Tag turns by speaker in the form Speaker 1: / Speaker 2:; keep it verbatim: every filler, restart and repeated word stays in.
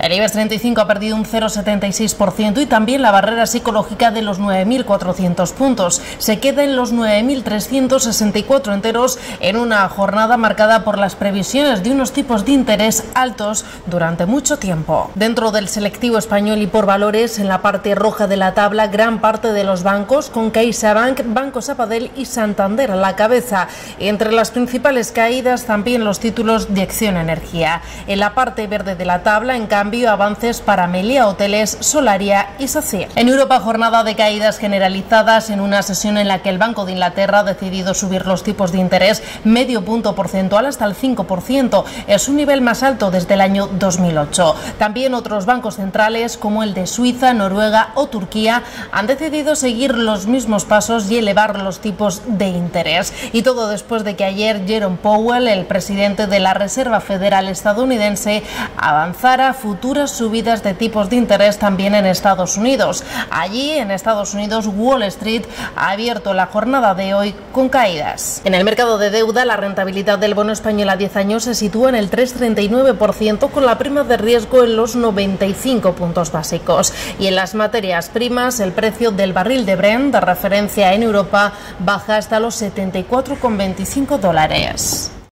Speaker 1: El IBEX treinta y cinco ha perdido un cero coma setenta y seis por ciento y también la barrera psicológica de los nueve mil cuatrocientos puntos. Se queda en los nueve mil trescientos sesenta y cuatro enteros en una jornada marcada por las previsiones de unos tipos de interés altos durante mucho tiempo. Dentro del selectivo español y por valores, en la parte roja de la tabla, gran parte de los bancos, con CaixaBank, Banco Sabadell y Santander a la cabeza. Entre las principales caídas, también los títulos de Acciona Energía. En la parte verde de la tabla, en cambio, avances para Meliá Hoteles, Solaria y Sacyr. En Europa, jornada de caídas generalizadas en una sesión en la que el Banco de Inglaterra ha decidido subir los tipos de interés medio punto porcentual hasta el cinco por ciento. Es un nivel más alto desde el año dos mil ocho. También otros bancos centrales, como el de Suiza, Noruega o Turquía, han decidido seguir los mismos pasos y elevar los tipos de interés. Y todo después de que ayer Jerome Powell, el presidente de la Reserva Federal estadounidense, avanzara futuras subidas de tipos de interés también en Estados Unidos. Allí, en Estados Unidos, Wall Street ha abierto la jornada de hoy con caídas. En el mercado de deuda, la rentabilidad del bono español a diez años se sitúa en el tres coma treinta y nueve por ciento, con la prima de riesgo en los noventa y cinco puntos básicos. Y en las materias primas, el precio del barril de Brent, de referencia en Europa, baja hasta los setenta y cuatro coma veinticinco dólares.